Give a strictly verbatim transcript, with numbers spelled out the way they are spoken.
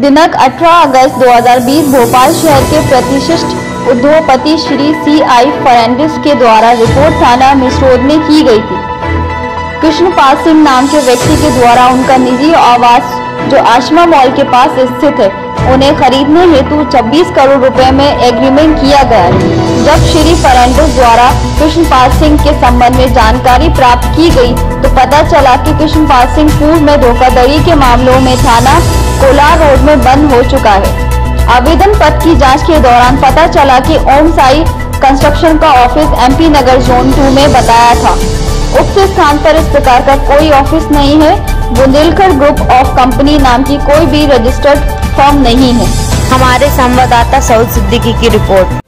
दिनांक अठारह अगस्त दो हज़ार बीस भोपाल शहर के प्रतिष्ठित उद्योगपति श्री सी आई फर्नांडिस के द्वारा रिपोर्ट थाना मिसरोद में की गई थी। कृष्णपाल सिंह नाम के व्यक्ति के द्वारा उनका निजी आवास जो आशमा मॉल के पास स्थित है उन्हें खरीदने हेतु छब्बीस करोड़ रुपए में एग्रीमेंट किया गया है। जब श्री फर्नांडिस द्वारा कृष्णपाल सिंह के संबंध में जानकारी प्राप्त की गई तो पता चला कि कृष्णपाल सिंह पूर्व में धोखाधड़ी के मामलों में थाना कोलार रोड में बंद हो चुका है। आवेदन पत्र की जांच के दौरान पता चला कि ओम साई कंस्ट्रक्शन का office MP Nagar zone two में बताया था। उक्त स्थान पर इस प्रकार का कोई ऑफिस नहीं है। बुंदेलखंड ग्रुप ऑफ कंपनी नाम की कोई भी रजिस्टर्ड फर्म नहीं है। हमारे संवाददाता सऊद सिद्दीकी की रिपोर्ट।